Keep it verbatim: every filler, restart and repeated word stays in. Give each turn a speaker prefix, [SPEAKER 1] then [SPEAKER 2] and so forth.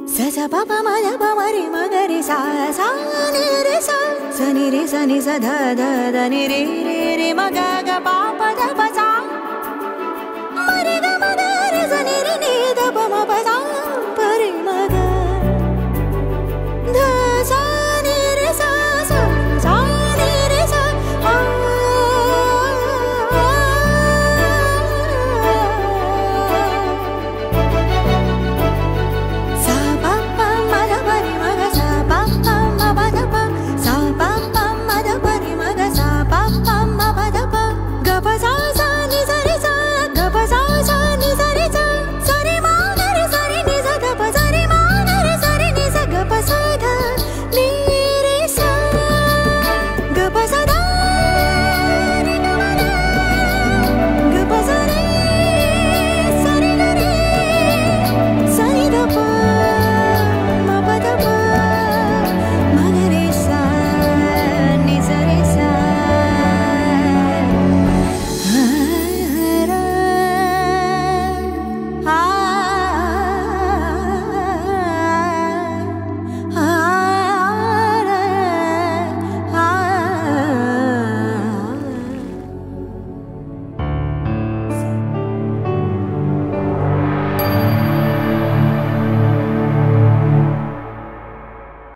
[SPEAKER 1] sa sa pa pa ma da pa ma re ma ga re sa sa ni re sa sa ni re sa ni sa da da da ni re re re ma ga ga pa pa da pa sa